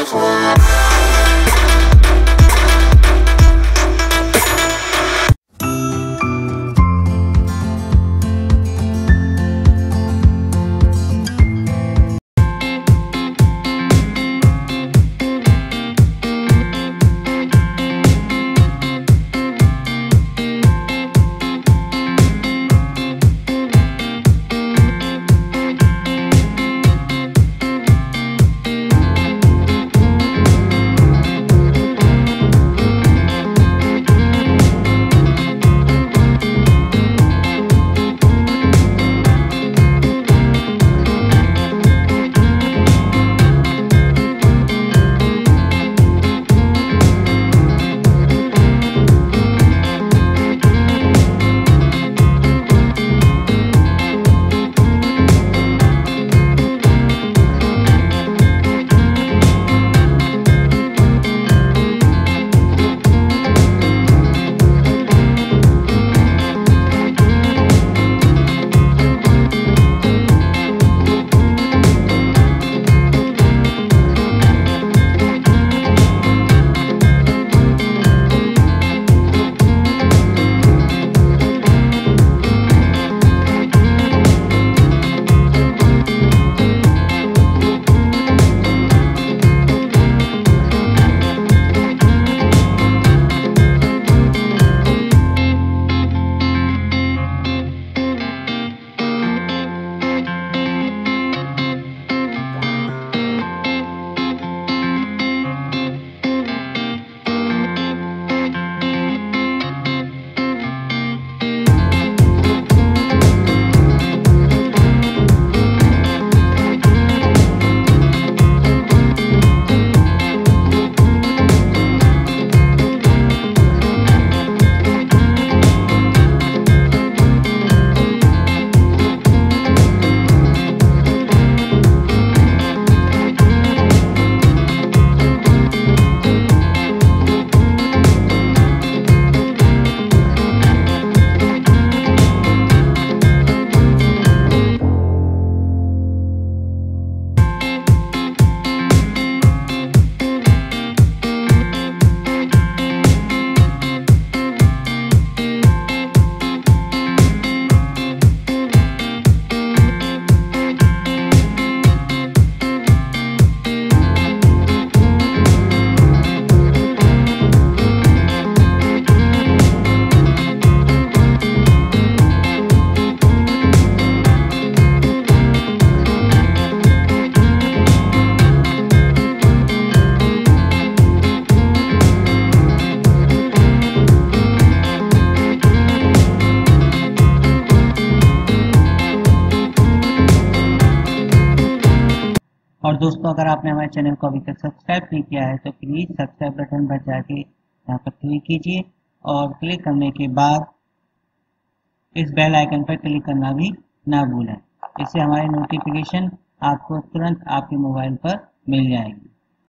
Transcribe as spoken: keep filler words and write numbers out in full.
और दोस्तों, अगर आपने हमारे चैनल को अभी तक सब्सक्राइब नहीं किया है तो प्लीज़ सब्सक्राइब बटन पर जाके यहाँ पर क्लिक कीजिए और क्लिक करने के बाद इस बेल आइकन पर क्लिक करना भी ना भूलें। इससे हमारी नोटिफिकेशन आपको तुरंत आपके मोबाइल पर मिल जाएगी।